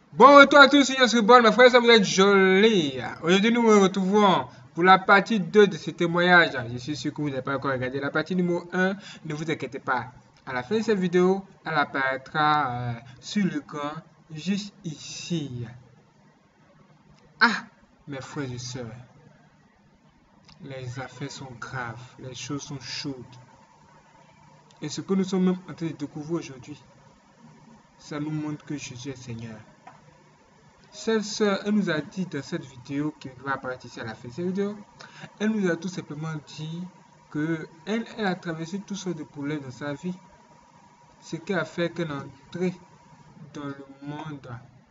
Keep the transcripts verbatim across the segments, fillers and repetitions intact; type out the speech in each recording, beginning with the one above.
Bon retour à tous, c'est ce bon, mes frères, ça vous êtes jolis. Aujourd'hui, nous nous retrouvons pour la partie deux de ce témoignage. Je suis sûr que vous n'avez pas encore regardé la partie numéro un. Ne vous inquiétez pas. À la fin de cette vidéo, elle apparaîtra euh, sur l'écran, juste ici. Ah, mes frères et sœurs, les affaires sont graves, les choses sont chaudes. Et ce que nous sommes même en train de découvrir aujourd'hui, ça nous montre que Jésus est Seigneur. Cette sœur, elle nous a dit dans cette vidéo qui va apparaître ici à la fin de cette vidéo, elle nous a tout simplement dit que elle, elle a traversé toutes sortes de problèmes dans sa vie, ce qui a fait qu'elle est entrée dans le monde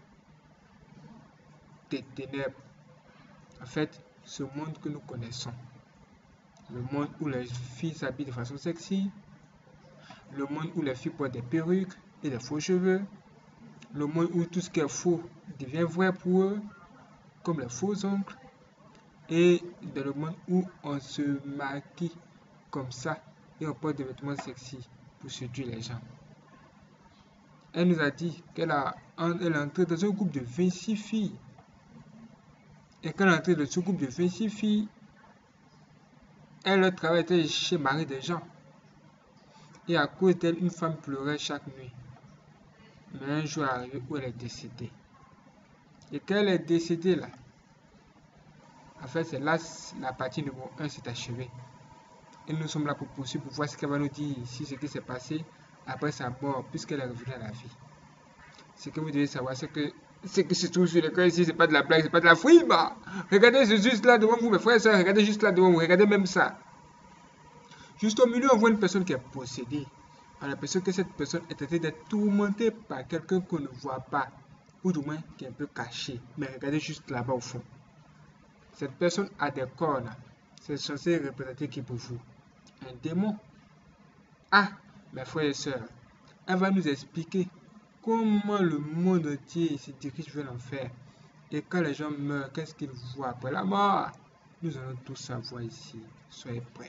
des ténèbres. En fait, ce monde que nous connaissons, le monde où les filles s'habillent de façon sexy, le monde où les filles portent des perruques et des faux cheveux, le monde où tout ce qui est faux devient vrai pour eux, comme les faux ongles, et dans le monde où on se maquille comme ça et on porte des vêtements sexy pour séduire les gens. Elle nous a dit qu'elle a, elle est entrée dans un groupe de vingt-six filles. Et quand elle est entrée dans ce groupe de vingt-six filles, elle, leur travail était chez Marie des gens. Et à cause d'elle, une femme pleurait chaque nuit. Mais un jour est arrivé où elle est décédée. Et quand elle est décédée là, en fait c'est là la partie numéro un s'est achevée. Et nous sommes là pour poursuivre, pour voir ce qu'elle va nous dire ici, ce qui s'est passé après sa mort, puisqu'elle est revenue à la vie. Ce que vous devez savoir, c'est que ce qui se trouve sur le cœur ici, c'est pas de la blague, c'est pas de la frime. Regardez juste là devant vous, mes frères et sœurs, regardez juste là devant vous, regardez même ça. Juste au milieu, on voit une personne qui est possédée. On a l'impression que cette personne est en train d'être tourmentée par quelqu'un qu'on ne voit pas, ou du moins qui est un peu caché. Mais regardez juste là-bas au fond. Cette personne a des cornes. C'est censé représenter qui pour vous? Un démon. Ah, mes frères et sœurs, elle va nous expliquer comment le monde entier se dirige vers l'enfer. Et quand les gens meurent, qu'est-ce qu'ils voient après la mort? Nous allons tout savoir ici. Soyez prêts.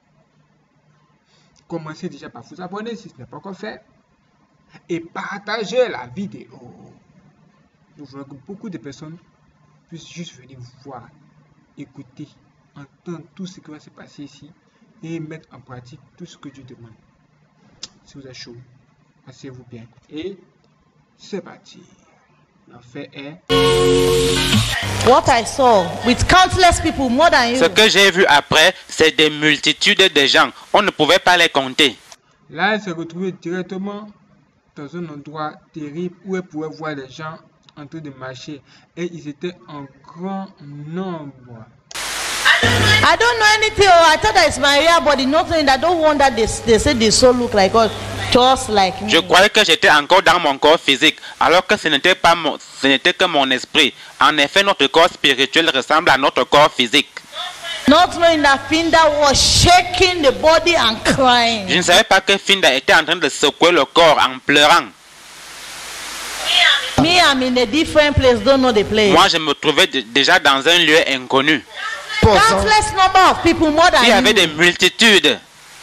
Commencez déjà par vous abonner si ce n'est pas encore fait. Et partagez la vidéo. Nous voulons que beaucoup de personnes puissent juste venir voir, écouter, entendre tout ce qui va se passer ici et mettre en pratique tout ce que Dieu demande. Si vous êtes chaud, asseyez-vous bien. Et c'est parti. L'enfer est... What I saw with countless people, more than you. Ce que j'ai vu après, c'est des multitudes de gens. On ne pouvait pas les compter. Là, elle s'est retrouvée directement dans un endroit terrible où elle pouvait voir les gens en train de marcher. Et ils étaient en grand nombre. I don't know anything. Oh, I thought that it's my real body. Nothing. I don't want that they, they say they so look like us, just like me. Je croyais que j'étais encore dans mon corps physique, alors que ce n'était pas mon, ce n'était que mon esprit. En effet, notre corps spirituel ressemble à notre corps physique. Not knowing that Finda was shaking the body and crying. Je ne savais pas que Finda était en train de secouer le corps en pleurant. Me, I'm in a different place. Don't know the place. Moi, je me trouvais déjà dans un lieu inconnu. Countless number of people, more than Il y avait you. des multitudes.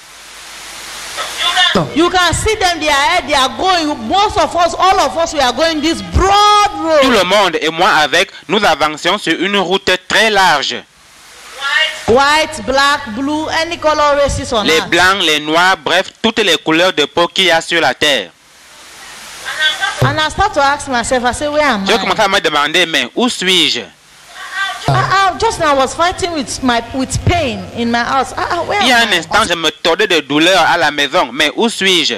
You can see them. They are they are going. Most of us, all of us, we are going this broad road. Tout le monde et moi avec, nous avancions sur une route très large. White, black, blue, any color races on Les earth. blancs, les noirs, bref, toutes les couleurs de peau qu'il y a sur la terre. And I start to ask myself, I say, where am J'ai I? commencé à me demander, mais où suis-je? I, I, just now I was fighting with my with pain in my house. I, I, where Il y a am un I? instant, je me tordais de douleur à la maison, mais où suis-je?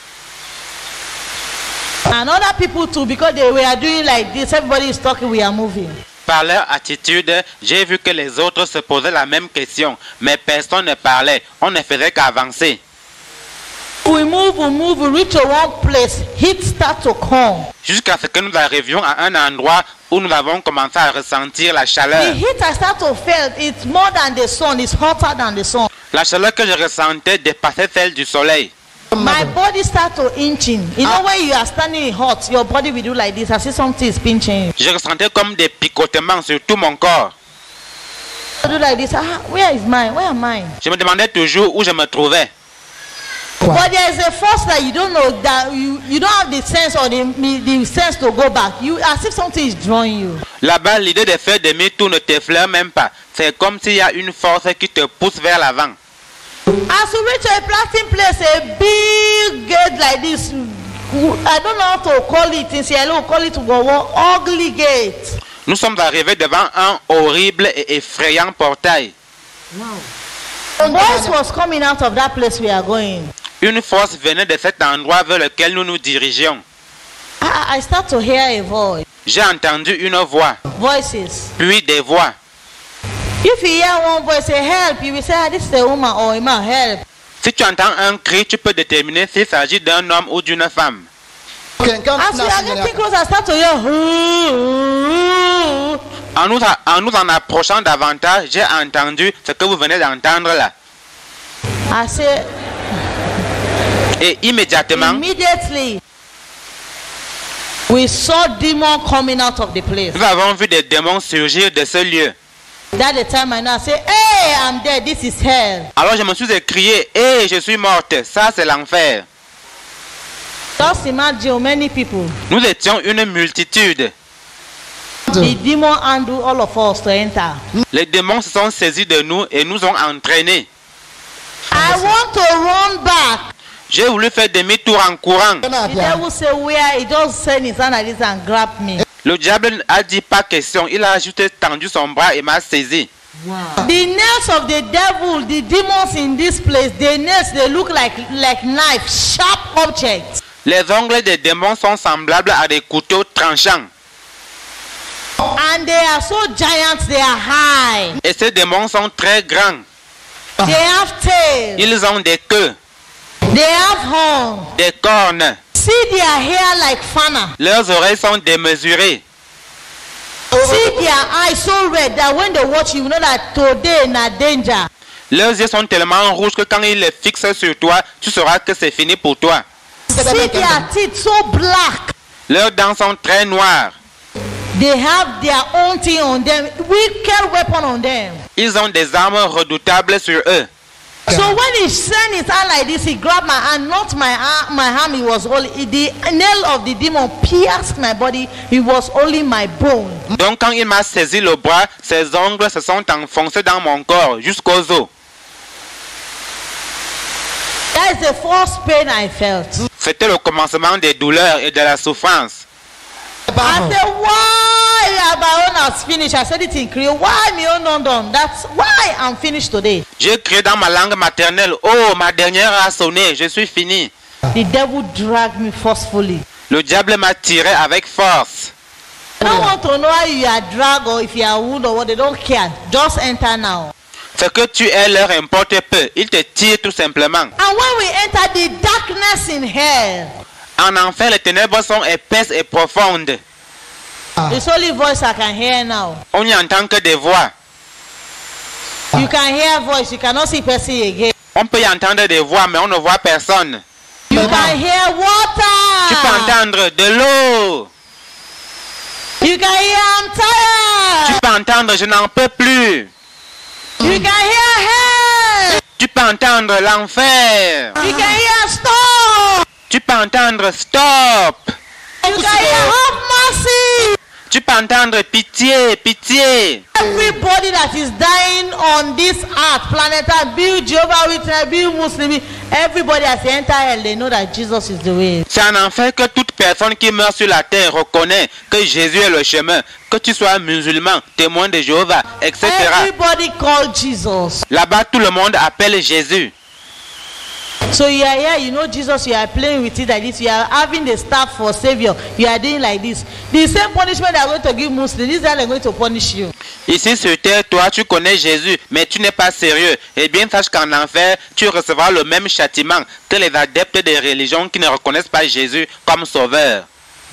And other people too, because they were doing like this. Everybody is talking, we are moving. Par leur attitude, j'ai vu que les autres se posaient la même question, mais personne ne parlait, on ne faisait qu'avancer. We move, we move, we reach a one place. Heat start to come. Jusqu'à ce que nous arrivions à un endroit où nous avons commencé à ressentir la The chaleur. heat I start to feel, it's more than the sun. It's hotter than the sun. La chaleur que je ressentais dépassait celle du soleil. My body start to inching. You know when you are standing hot, your body will do like this. I see something is pinching you. Je ressentais comme des picotements sur tout mon corps. I do like this. Ah, where is mine? Where am I? Je me demandais toujours où je me trouvais. But there is a force that you don't know, that you, you don't have the sense or the, the sense to go back. You as if something is drawing you. Là-bas, l'idée de faire demi-tour ne t'effleure même pas. C'est comme s'il y a une force qui te pousse vers l'avant. As you reach a planting place, a big gate like this, I don't know how to call it. In Sierra, we call it one ugly gate. Nous sommes arrivés devant un horrible et effrayant portail. Wow. A voice was coming out of that place we are going. Une force venait de cet endroit vers lequel nous nous dirigeons. I, I start to hear a voice. J'ai entendu une voix, Voices. puis des voix. If you hear one voice say help, you will say, ah, this is a woman or a man, help. Si tu entends un cri, tu peux déterminer s'il s'agit d'un homme ou d'une femme. As we are getting close, I start to hear. En nous, en nous en approchant davantage, j'ai entendu ce que vous venez d'entendre là. I say, Et immédiatement, immediately, we saw demon coming out of the place. nous avons vu des démons surgir de ce lieu. That the time I know, I say, hey, I'm dead, this is hell. Alors je me suis écrié, hé, je suis morte, ça c'est l'enfer. Just imagine many people. Nous étions une multitude. The demon handle all of us to enter. Les démons se sont saisis de nous et nous ont entraînés. I want to run back. J'ai voulu faire demi-tour en courant. The devil say where he just send his hand like this and grab me. Le diable a dit pas question, il a juste tendu son bras et m'a saisi. Wow. The nails of the devil, the demons in this place, the nails they look like like knife, sharp objects. Les ongles des démons sont semblables à des couteaux tranchants. And they are so giant, they are high. Et ces démons sont très grands. They have tails. Ils ont des queues, They have horns. des cornes. See their hair like fana. Leurs oreilles sont démesurées. See their eyes so red that when they watch you, you know that today na danger. Leurs yeux sont tellement rouges que quand ils les fixent sur toi, tu sauras que c'est fini pour toi. See their teeth so black. Leurs dents sont très noires. They have their own thing on them, wicked weapon on them. Ils ont des armes redoutables sur eux. So when he sent his hand like this, he grabbed my hand, not my arm, my arm, it was only, the nail of the demon pierced my body, it was only my bone. Donc quand il m'a saisi le bras, ses ongles se sont enfoncés dans mon corps jusqu'aux os. That is the first pain I felt. C'était le commencement des douleurs et de la souffrance. I said, why my own has finished? I said it in Creole. Why me own not done? That's why I'm finished today. J'ai crié dans ma langue maternelle, oh, ma dernière a sonné, je suis fini. The devil dragged me forcefully. Le diable m'a tiré avec force. I don't want to know how you are dragged or if you are wounded or what. They don't care. Just enter now. Ce que tu es leur importe peu, ils te tirent tout simplement. And when we enter the darkness in hell, En enfer, les ténèbres sont épaisses et profondes. it's only voice I can hear now. On n'y entend que des voix. You can hear voice. You cannot see person again. On peut y entendre des voix, mais on ne voit personne. You can hear Tu peux water. entendre de l'eau. You can hear I'm Tu tired. peux entendre je n'en peux plus. You can hear hell. Tu peux entendre l'enfer. You can hear stop. Tu peux entendre stop. You can hear have mercy. Tu peux entendre pitié, pitié. Everybody that is dying on this earth, planet Earth, be Jehovah Witness, be Muslim, everybody has entered hell, they know that Jesus is the way. C'est en enfer que toute personne qui meurt sur la terre reconnaît que Jésus est le chemin. Que tu sois musulman, témoin de Jéhovah, et cetera. Everybody called Jesus. Là-bas, tout le monde appelle Jésus. So you are here, you know Jesus, you are playing with it like this, you are having the staff for Savior, you are doing like this. The same punishment they are going to give Muslims, this is how they are going to punish you. Ici sur terre, toi, tu connais Jésus, mais tu n'es pas sérieux. Eh bien, sache qu'en enfer, tu recevras le même châtiment que les adeptes des religions qui ne reconnaissent pas Jésus comme sauveur.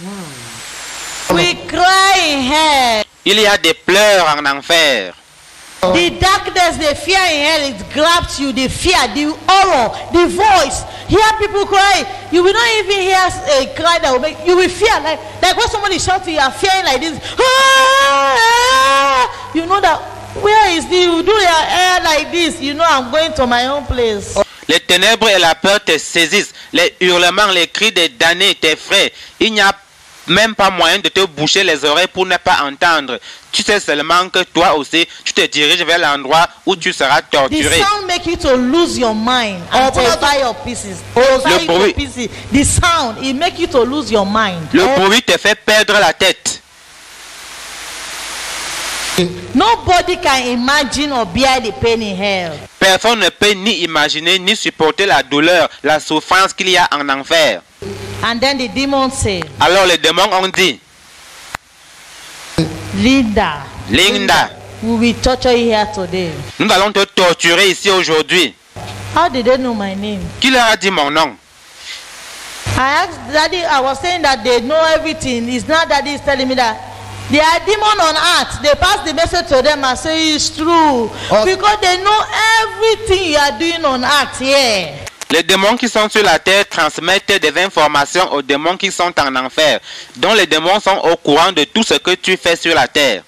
We cry in hell. Il y a des pleurs en enfer. The darkness, the fear in hell, it grabs you, the fear, the horror, the voice. Hear people cry. You will not even hear a cry that will make you will fear. Like, like when somebody shouting, you are fearing like this. Ah! You know that where is the you do your hair like this, you know I'm going to my own place. Les ténèbres et la peur te saisissent. Les hurlements, les cris des damnés t'effraient. Il n'y a même pas moyen de te boucher les oreilles pour ne pas entendre. Tu sais seulement que toi aussi, tu te diriges vers l'endroit où tu seras The torturé. sound make you to lose your mind and Oh, tear your pieces. Tear you to bruit. pieces. The sound, it make you to lose your mind. Le bruit te fait perdre la tête. Nobody can imagine or bear the pain in hell. Personne ne peut ni imaginer ni supporter la douleur, la souffrance qu'il y a en enfer. And then the demons say, Alors les démons ont dit, Linda, Linda, we will torture you here today. nous allons te torturer ici aujourd'hui. How did they know my name? Qui leur a dit mon nom? I asked Daddy, I was saying that they know everything. It's not Daddy is telling me that. They are demon on earth. They pass the message to them and say it's true. Okay. Because they know everything you are doing on earth here. Les démons qui sont sur la terre transmettent des informations aux démons qui sont en enfer, dont les démons sont au courant de tout ce que tu fais sur la terre.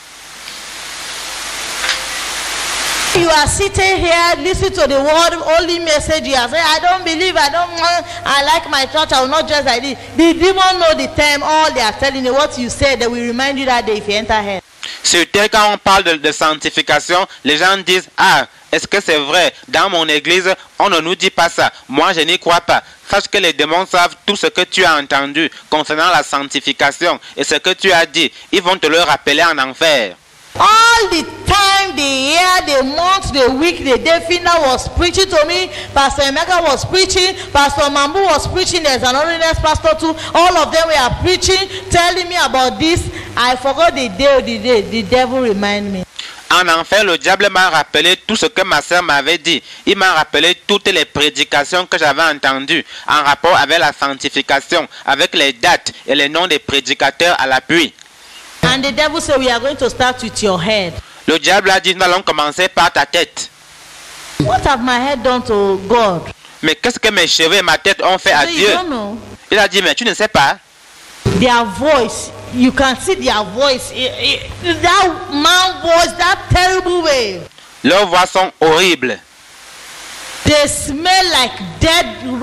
You are sitting here, listen to the word, only message you are saying, I don't believe, I don't want, I like my church, I will not dress like this. The demon know the time, all they are telling you, what you said, they will remind you that day if you enter here. Sur terre, quand on parle de, de sanctification, les gens disent, ah, est-ce que c'est vrai? Dans mon église, on ne nous dit pas ça. Moi, je n'y crois pas. Sache que les démons savent tout ce que tu as entendu concernant la sanctification et ce que tu as dit. Ils vont te le rappeler en enfer. All the time, the year, the month, the week, the day, Fina was preaching to me. Pastor Emeka was preaching. Pastor Mambu was preaching. There's another next pastor too. All of them were preaching, telling me about this. I forgot the day, the day. The devil remind me. En enfer, le diable m'a rappelé tout ce que ma sœur m'avait dit. Il m'a rappelé toutes les prédications que j'avais entendues en rapport avec la sanctification, avec les dates et les noms des prédicateurs à l'appui. And the devil said, we are going to start with your head. Le diable a dit, nous allons commencer par ta tête. What have my head done to God? Mais qu'est-ce que mes cheveux et ma tête ont fait à So you Dieu? don't know. Il a dit, mais tu ne sais pas. Their voice, you can see their voice. I- I- that man voice, that terrible way. Leurs voix sont horribles. They smell like dead.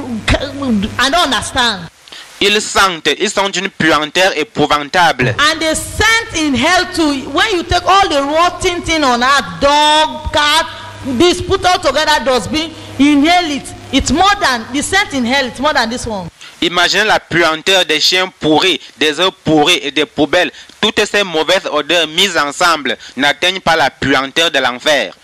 I don't understand. Ils sentent, ils sont d'une puanteur épouvantable. And they sent in hell too. When you take all the rotten thing on earth, dog, cat, this put all together dustbin, inhale it. It's more than the scent in hell. It's more than this one. Imaginez la puanteur des chiens pourris, des œufs pourris et des poubelles. Toutes ces mauvaises odeurs mises ensemble n'atteignent pas la puanteur de l'enfer.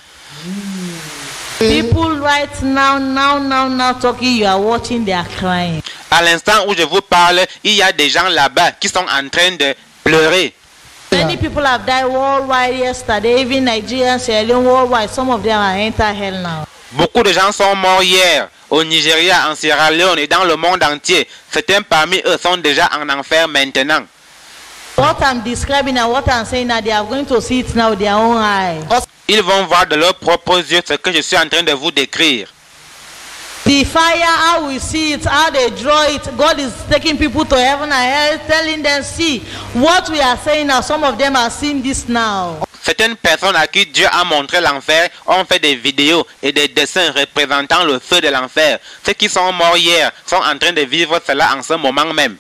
People right now, now, now, now talking, you are watching, they are crying. À l'instant où je vous parle, il y a des gens là-bas qui sont en train de pleurer. Many people have died worldwide yesterday, even Nigerians, Sierra Leone, worldwide. Some of them are enter hell now. Beaucoup de gens sont morts hier au Nigeria, en Sierra Leone et dans le monde entier. Certains parmi eux sont déjà en enfer maintenant. What I'm describing and what I'm saying now, they are going to see it now with their own eyes. Ils vont voir de leurs propres yeux ce que je suis en train de vous décrire. The fire, how we see it, how they draw it. God is taking people to heaven and hell, telling them, see, what we are saying now, some of them are seeing this now. Certaines personnes à qui Dieu a montré l'enfer ont fait des vidéos et des dessins représentant le feu de l'enfer. Ceux qui sont morts hier sont en train de vivre cela en ce moment même.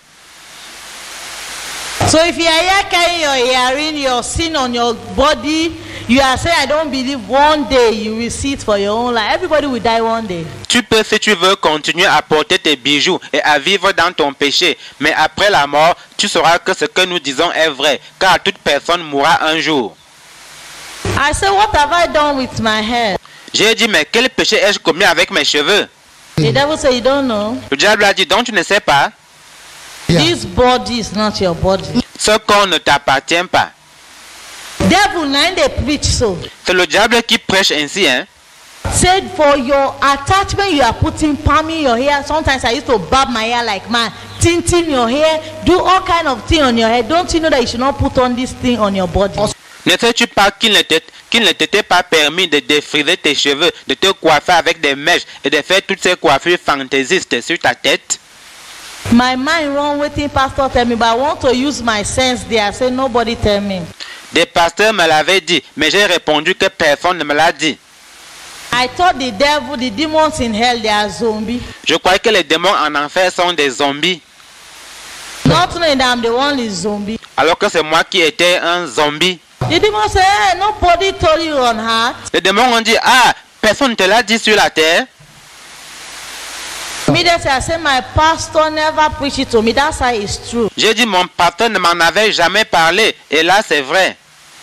So if you are here carrying your hearing, your sin on your body, you are saying, I don't believe one day you will see it for your own life. Everybody will die one day. Tu peux, si tu veux, continuer à porter tes bijoux et à vivre dans ton péché. Mais après la mort, tu sauras que ce que nous disons est vrai, car toute personne mourra un jour. I said, what have I done with my hair? J'ai dit, mais quel péché ai-je commis avec mes cheveux? The devil said, you don't know. Le diable a dit, donc tu ne sais pas? Yeah. This body is not your body. Ce corps ne t'appartient pas. Devil, now they preach so. C'est le diable qui prêche ainsi, hein? Said for your attachment, you are putting palm in your hair. Sometimes I used to barb my hair like man, tinting your hair, do all kind of thing on your head. Don't you know that you should not put on this thing on your body? Ne sais-tu pas qu'il ne t'est- qu'il ne t'était pas permis de défriser tes cheveux, de te coiffer avec des mèches et de faire toutes ces coiffures fantaisistes sur ta tête? My mind run waiting pastor tell me, but I want to use my sense there. I say nobody tell me. Des pasteurs me l'avaient dit, mais j'ai répondu que personne ne me l'a dit. I I thought the devil, the demons in hell, they are zombies. Je croyais que les démons en enfer sont des zombies. Not knowing that I'm the only zombie. Alors que c'est moi qui étais un zombie. The demons say, hey, nobody told you on earth. Les démons ont dit, ah, personne ne te l'a dit sur la terre. Immediately I said, my pastor never preached it to me. That's why it's true. J'ai dit, mon pasteur ne m'en avait jamais parlé. Et là, c'est vrai.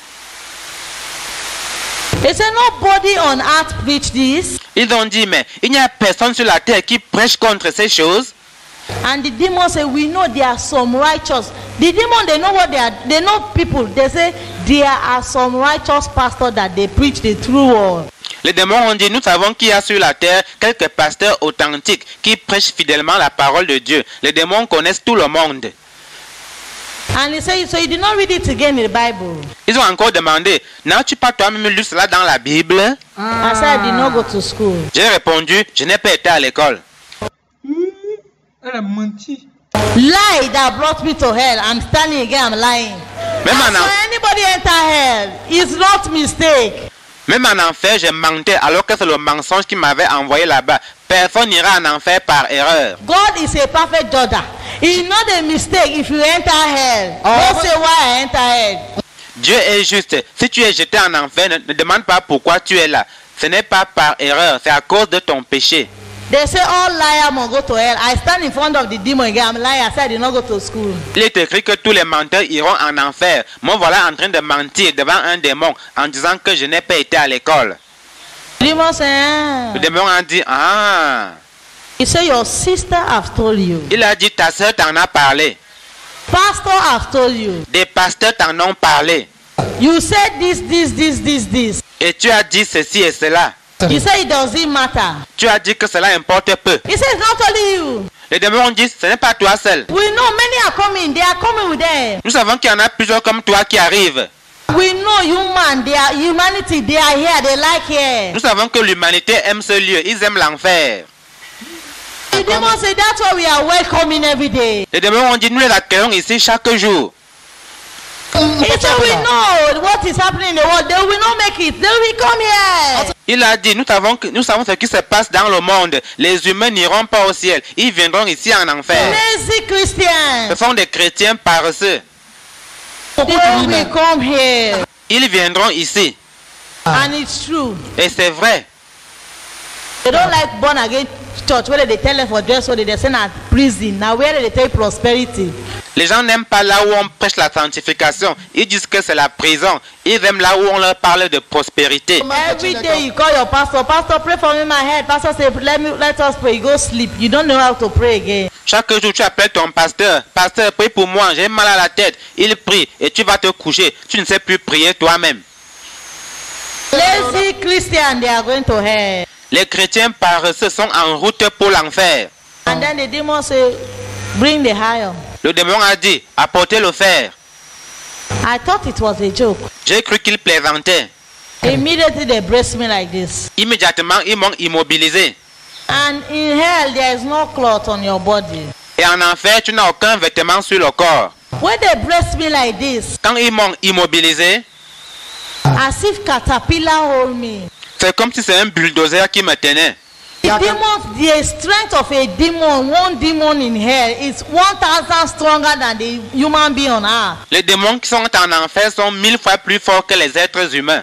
They said, nobody on earth preached this. Ils ont dit, mais il n'y a personne sur la terre qui prêche contre ces choses. And the demons say, we know there are some righteous. The demons, they know what they are. They know people. They say, there are some righteous pastors that they preach the true word. Les démons ont dit, nous savons qu'il y a sur la terre quelques pasteurs authentiques qui prêchent fidèlement la parole de Dieu. Les démons connaissent tout le monde. And he said, so you did not read it again in the Bible? Ils ont encore demandé, n'as-tu pas toi-même lu cela dans la Bible? I said, I did not go to school. J'ai répondu, je n'ai pas été à l'école. Elle a menti. Lie that brought me to hell. I'm standing again, I'm lying. Même I en, saw en- anybody enter hell. It's not mistake. même en enfer, j'ai menti alors que c'est le mensonge qui m'avait envoyé là-bas. Personne n'ira en enfer par erreur. God is a perfect judge. It's not a mistake if you enter hell. Don't say why I enter hell. Dieu est juste. Si tu es jeté en enfer, ne, ne demande pas pourquoi tu es là. Ce n'est pas par erreur, c'est à cause de ton péché. They say all liars must go to hell. I stand in front of the demon again. I'm lying. I said I did not go to school. Il est écrit que tous les menteurs iront en enfer. Moi voilà en train de mentir devant un démon en disant que je n'ai pas été à l'école. Demon say, ah. Le démon a dit, ah. He said your sister have told you. Il a dit, ta soeur t'en a parlé. Pastor have told you. Des pasteurs t'en ont parlé. You said this, this, this, this, this. Et tu as dit ceci et cela. You say it doesn't matter. Tu as dit que cela importe peu. He said it's not only you. Les démons ont dit, ce n'est pas toi seul. We know many are coming. They are coming with them. Nous savons qu'il y en a plusieurs comme toi qui arrivent. We know human. They are humanity. They are here. They like here. Nous savons que l'humanité aime ce lieu. Ils aiment l'enfer. The demon say that's why we are welcoming every day. Les démons ont dit, nous les accueillons ici chaque jour. He said we know what is happening in the world. They will not make it. They will come here. Il a dit, nous savons, que, nous savons ce qui se passe dans le monde. Les humains n'iront pas au ciel. Ils viendront ici en enfer. Lazy Christians. Ce sont des chrétiens paresseux. They will come here. Ils viendront ici. And it's true. Et c'est vrai. They don't like born again church where they tell them for dress, so they send at prison. Now where they tell prosperity. Les gens n'aiment pas là où on prêche la sanctification. Ils disent que c'est la prison. Ils aiment là où on leur parle de prospérité. Every day you call your pastor, pastor pray for me my head. Pastor say let me let us pray. You go sleep. You don't know how to pray again. Chaque jour tu appelles ton pasteur. Pasteur, prie pour moi. J'ai mal à la tête. Il prie et tu vas te coucher. Tu ne sais plus prier toi-même. Lazy Christian, they are going to hell. Les chrétiens paresseux sont en route pour l'enfer. And then the demon say, bring the iron. Le démon a dit, apportez le fer. I thought it was a joke. J'ai cru qu'il plaisantait. Immediately they brace me like this. Immédiatement, ils m'ont immobilisé. And in hell there is no cloth on your body. Et en enfer, tu n'as aucun vêtement sur le corps. When they brace me like this, Quand ils m'ont immobilisé, as if caterpillar hold me. c'est comme si c'est un bulldozer qui me tenait. The demon, the strength of a demon, one demon in hell is one thousand stronger than the human being on earth. Les démons qui sont en enfer sont mille fois plus forts que les êtres humains.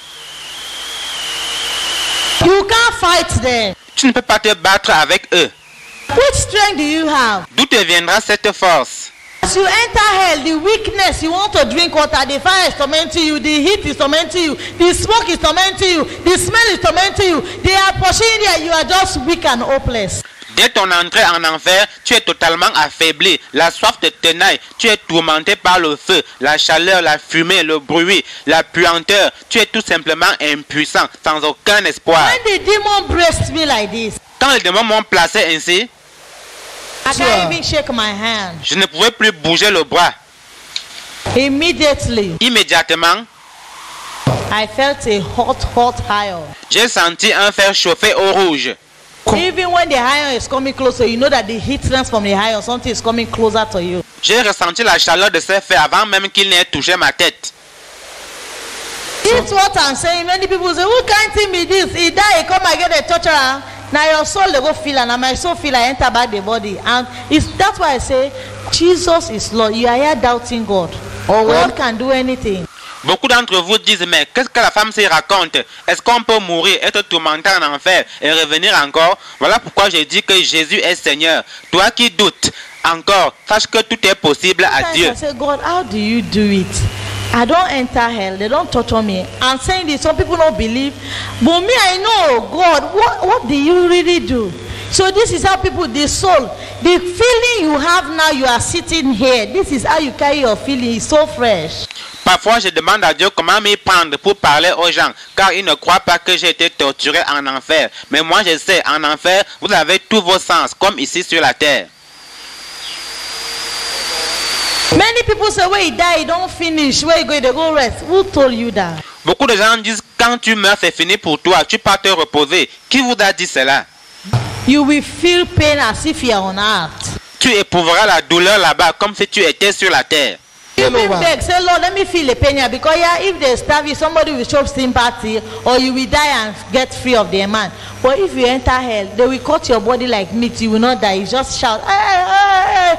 You can't fight them. Tu ne peux pas te battre avec eux. Which strength do you have? D'où te viendra cette force? As you enter hell, the weakness, you want to drink water, the fire is tormenting you, the heat is tormenting you, the smoke is tormenting you, the smell is tormenting you. They are pushing there, you are just weak and hopeless. Dès ton entrée en enfer, tu es totalement affaibli. La soif te tenaille. Tu es tourmenté par le feu, la chaleur, la fumée, le bruit, la puanteur. Tu es tout simplement impuissant, sans aucun espoir. When the demon breast me like this, Quand les démons m'ont placé ainsi, I can't even shake my hand. je ne pouvais plus bouger le bras. Immediately, Immédiatement, I felt a hot, hot iron. j'ai senti un fer chauffé au rouge. Even when the iron is coming closer, you know that the heat transfer from the iron, something is coming closer to you. J'ai ressenti la chaleur de ce fer avant même qu'il n'ait touché ma tête. It's what I'm saying. Many people say, who can't tell me this? He die, he come and get a torturer. Now your soul they go feel and my soul feel I enter back the body. And it's that's why I say Jesus is Lord. You are here doubting God. Or God can do anything. Beaucoup d'entre vous disent, mais qu'est-ce que la femme se raconte? Est-ce qu'on peut mourir, être tourmenté en enfer et revenir encore? Voilà pourquoi je dis que Jésus est Seigneur. Toi qui doutes encore, sache que tout est possible à Dieu. I say, God, how do you do it? I don't enter hell. They don't torture me. I'm saying this. Some people don't believe. But me, I know, God, what, what do you really do? So this is how people, the soul, the feeling you have now, you are sitting here. This is how you carry your feeling. It's so fresh. Parfois, je demande à Dieu comment m'y prendre pour parler aux gens, car ils ne croient pas que j'ai été torturé en enfer. Mais moi, je sais, en enfer, vous avez tous vos sens, comme ici sur la terre. Many people say, when you die, you don't finish. Where you go, they go rest. Who told you that? Beaucoup de gens disent, quand tu meurs, c'est fini pour toi, tu pars te reposer. Qui vous a dit cela? You will feel pain as if you are on earth. Tu éprouveras la douleur là-bas, comme si tu étais sur la terre. You will beg, say, Lord, let me feel the pain here. Because yeah, if they stab you, somebody will show sympathy, or you will die and get free of their man. But if you enter hell, they will cut your body like meat. You will not die. You just shout. Hey, hey,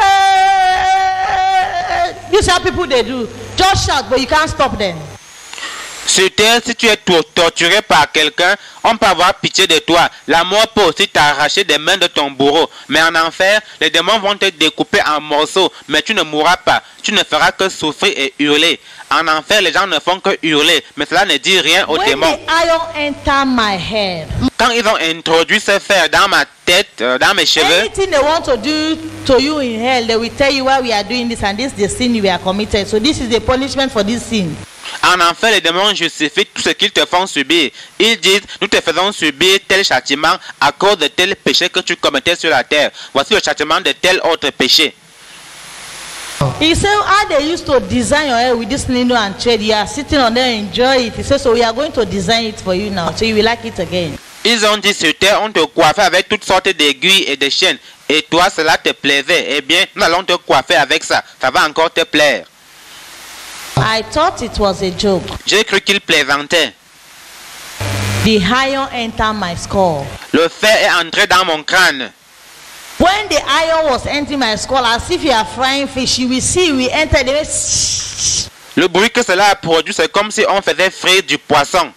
hey, hey. This is how people they do. Just shout, but you can't stop them. Sur terre, si tu es torturé par quelqu'un, on peut avoir pitié de toi. La mort peut aussi t'arracher des mains de ton bourreau. Mais en enfer, les démons vont te découper en morceaux. Mais tu ne mourras pas. Tu ne feras que souffrir et hurler. En enfer, les gens ne font que hurler. Mais cela ne dit rien aux When démons. the iron enter my head, Quand ils ont introduit ce fer dans ma tête, euh, dans mes cheveux, anything they want to do to you in hell, they will tell you why we are doing this and this is the sin you are committed. So this is the punishment for this sin. en enfer, les démons justifient tout ce qu'ils te font subir. Ils disent, nous te faisons subir tel châtiment à cause de tel péché que tu commettais sur la terre. Voici le châtiment de tel autre péché. He said, how they used to design your hair with this needle and thread. You are sitting on there, enjoy it. He said, so we are going to design it for you now, so you will like it again. Ils ont dit sur terre, on te coiffait avec toutes sortes d'aiguilles et de chaînes. Et toi, cela te plaisait. Eh bien, nous allons te coiffer avec ça. Ça va encore te plaire. I thought it was a joke. J'ai cru qu'il plaisantait. The iron entered my skull. Le fer est entré dans mon crâne. When the iron was entering my skull, as if you are frying fish, you will see we enter the way. Le bruit que cela a produit, c'est comme si on faisait frire du poisson.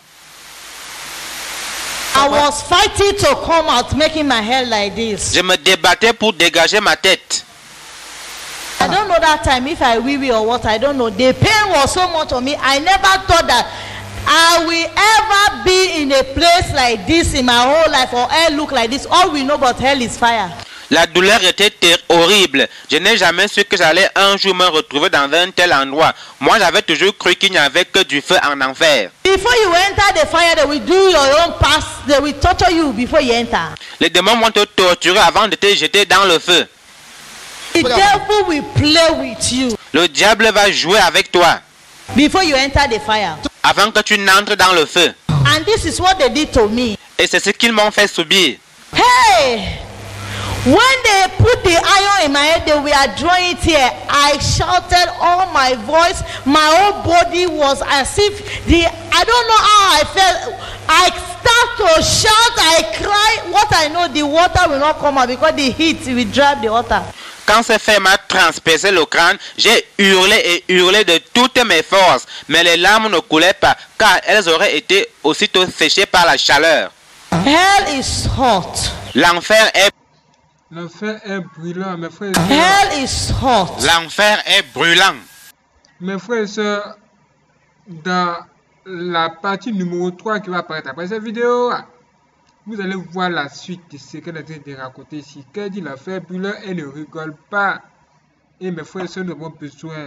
I was fighting to come out, making my hair like this. Je me débattais pour dégager ma tête. I don't know that time if I wee wee or what, I don't know. The pain was so much on me. I never thought that I will ever be in a place like this in my whole life, or hell look like this. All we know about hell is fire. La douleur était horrible. Je n'ai jamais su que j'allais un jour me retrouver dans un tel endroit. Moi, j'avais toujours cru qu'il n'y avait que du feu en enfer. Before you enter the fire, they will do your own pass. They will torture you before you enter. Les démons vont te torturer avant de te jeter dans le feu. The devil will play with you Le diable va jouer avec toi before you enter the fire. avant que tu n'entres dans le feu. And this is what they did to me. Et c'est ce qu'ils m'ont fait subir. Hey! When they put the iron in my head, they were drawing it here. I shouted all my voice. My whole body was as if the, I don't know how I felt. I start to shout, I cry. What I know, the water will not come out because the heat will drive the water. Quand ce fer m'a transpercé le crâne, j'ai hurlé et hurlé de toutes mes forces. Mais les larmes ne coulaient pas, car elles auraient été aussitôt séchées par la chaleur. Hell is hot. L'enfer est L'enfer est brûlant, mes frères et sœurs. Hell is hot. L'enfer est brûlant. Mes frères et sœurs, dans la partie numéro trois qui va apparaître après cette vidéo, vous allez voir la suite de ce qu'elle est en train de raconter ici. Qu'elle dit l'enfer brûlant, elle ne rigole pas. Et mes frères et sœurs, nous avons besoin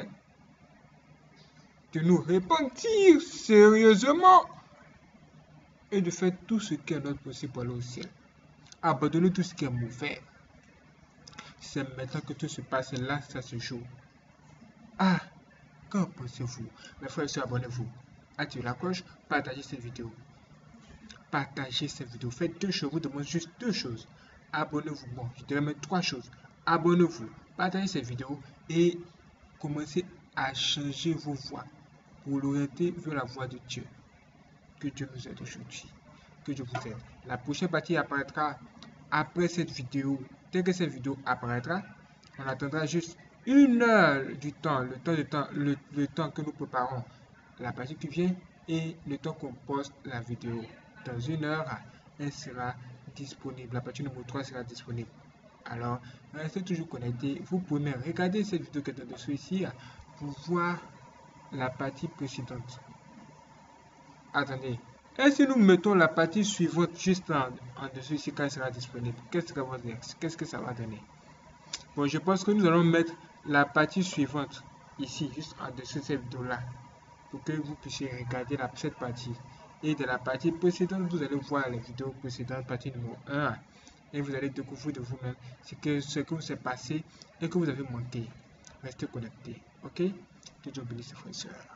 de nous repentir sérieusement et de faire tout ce qui est notre possible pour aller au ciel. Abandonnez tout ce qui est mauvais. C'est maintenant que tout se passe là, ça se joue. Ah, qu'en pensez-vous? Mes frères et sœurs, abonnez-vous. Activez la cloche, partagez cette vidéo. Partagez cette vidéo. Faites deux choses, je vous demande juste deux choses. Abonnez-vous. Bon, je dirais même trois choses. Abonnez-vous, partagez cette vidéo et commencez à changer vos voix. pour l'orienter vers la voie de Dieu. Que Dieu nous aide aujourd'hui. Que Dieu vous aide. La prochaine partie apparaîtra après cette vidéo. Dès que cette vidéo apparaîtra, on attendra juste une heure du temps, le temps, de temps, le, le temps que nous préparons la partie qui vient et le temps qu'on poste la vidéo. Dans une heure, elle sera disponible. La partie numéro trois sera disponible. Alors, restez toujours connectés. Vous pouvez regarder cette vidéo qui est en dessous ici pour voir la partie précédente. Attendez. Et si nous mettons la partie suivante juste en, en dessous ici quand elle sera disponible, qu'est-ce que, qu'est-ce que ça va donner? Bon, je pense que nous allons mettre la partie suivante ici, juste en dessous de cette vidéo-là, pour que vous puissiez regarder la, cette partie. Et de la partie précédente, vous allez voir les vidéos précédentes, partie numéro un, et vous allez découvrir de vous-même ce que, ce que vous s'est passé et que vous avez manqué. Restez connectés, ok? Que Dieu bénisse, frères et sœurs.